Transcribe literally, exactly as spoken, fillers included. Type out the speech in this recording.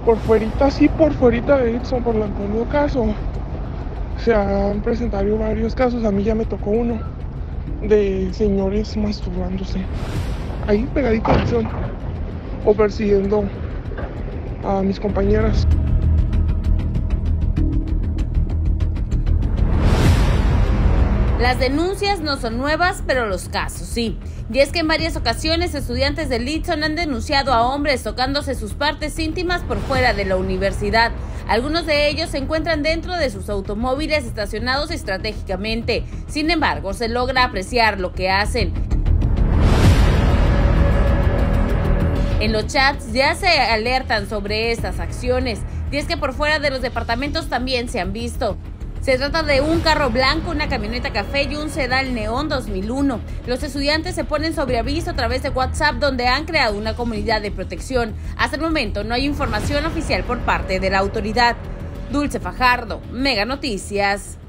por fuerita, sí, por fuerita de Edson, por el Antonio Caso, se han presentado varios casos. A mí ya me tocó uno de señores masturbándose ahí pegadito a Edson o persiguiendo a mis compañeras. Las denuncias no son nuevas, pero los casos sí. Y es que en varias ocasiones estudiantes de Litson han denunciado a hombres tocándose sus partes íntimas por fuera de la universidad. Algunos de ellos se encuentran dentro de sus automóviles estacionados estratégicamente. Sin embargo, se logra apreciar lo que hacen. En los chats ya se alertan sobre estas acciones, y es que por fuera de los departamentos también se han visto. Se trata de un carro blanco, una camioneta café y un sedán neón dos mil uno. Los estudiantes se ponen sobre aviso a través de WhatsApp, donde han creado una comunidad de protección. Hasta el momento no hay información oficial por parte de la autoridad. Dulce Fajardo, Mega Noticias.